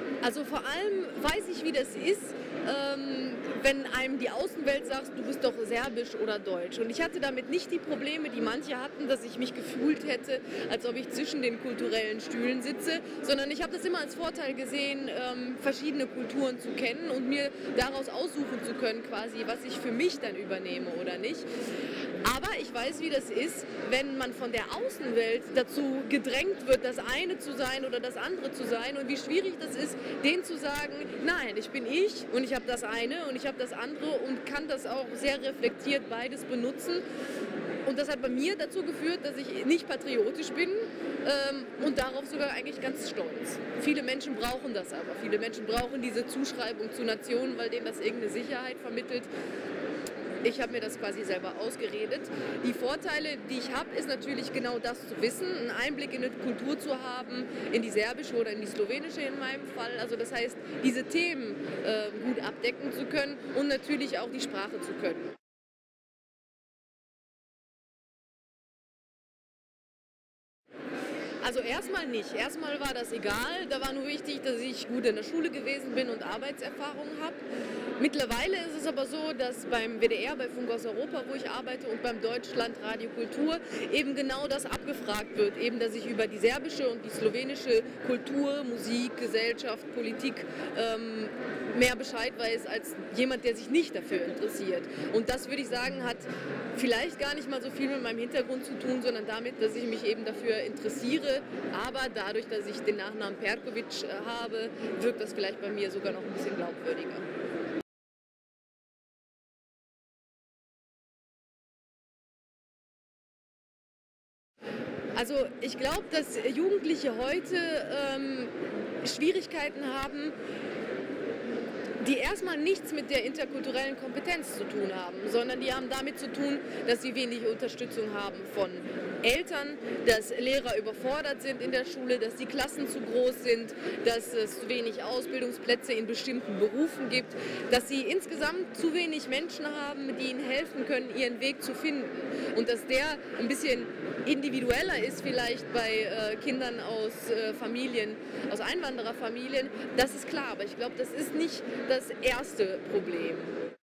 Also vor allem weiß ich, wie das ist, wenn einem die Außenwelt sagt, du bist doch serbisch oder deutsch. Und ich hatte damit nicht die Probleme, die manche hatten, dass ich mich gefühlt hätte, als ob ich zwischen den kulturellen Stühlen sitze, sondern ich habe das immer als Vorteil gesehen, verschiedene Kulturen zu kennen und mir daraus aussuchen zu können, quasi, was ich für mich dann übernehme oder nicht. Aber ich weiß, wie das ist, wenn man von der Außenwelt dazu gedrängt wird, das eine zu sein oder das andere zu sein und wie schwierig das ist, denen zu sagen, nein, ich bin ich und ich habe das eine und ich habe das andere und kann das auch sehr reflektiert beides benutzen. Und das hat bei mir dazu geführt, dass ich nicht patriotisch bin und darauf sogar eigentlich ganz stolz. Viele Menschen brauchen das aber. Viele Menschen brauchen diese Zuschreibung zu Nationen, weil denen das irgendeine Sicherheit vermittelt. Ich habe mir das quasi selber ausgeredet. Die Vorteile, die ich habe, ist natürlich genau das zu wissen, einen Einblick in eine Kultur zu haben, in die serbische oder in die slowenische in meinem Fall. Also das heißt, diese Themen gut abdecken zu können und natürlich auch die Sprache zu können. Also erstmal nicht. Erstmal war das egal. Da war nur wichtig, dass ich gut in der Schule gewesen bin und Arbeitserfahrung habe. Mittlerweile ist es aber so, dass beim WDR, bei Funk aus Europa, wo ich arbeite, und beim Deutschlandradio Kultur eben genau das abgefragt wird. Eben, dass ich über die serbische und die slowenische Kultur, Musik, Gesellschaft, Politik mehr Bescheid weiß als jemand, der sich nicht dafür interessiert. Und das, würde ich sagen, hat vielleicht gar nicht mal so viel mit meinem Hintergrund zu tun, sondern damit, dass ich mich eben dafür interessiere. Aber dadurch, dass ich den Nachnamen Perkovic habe, wirkt das vielleicht bei mir sogar noch ein bisschen glaubwürdiger. Also ich glaube, dass Jugendliche heute Schwierigkeiten haben, die erstmal nichts mit der interkulturellen Kompetenz zu tun haben, sondern die haben damit zu tun, dass sie wenig Unterstützung haben von Eltern, dass Lehrer überfordert sind in der Schule, dass die Klassen zu groß sind, dass es zu wenig Ausbildungsplätze in bestimmten Berufen gibt, dass sie insgesamt zu wenig Menschen haben, die ihnen helfen können, ihren Weg zu finden. Und dass der ein bisschen individueller ist vielleicht bei Kindern aus Familien, aus Einwandererfamilien, das ist klar. Aber ich glaube, das ist nicht das erste Problem.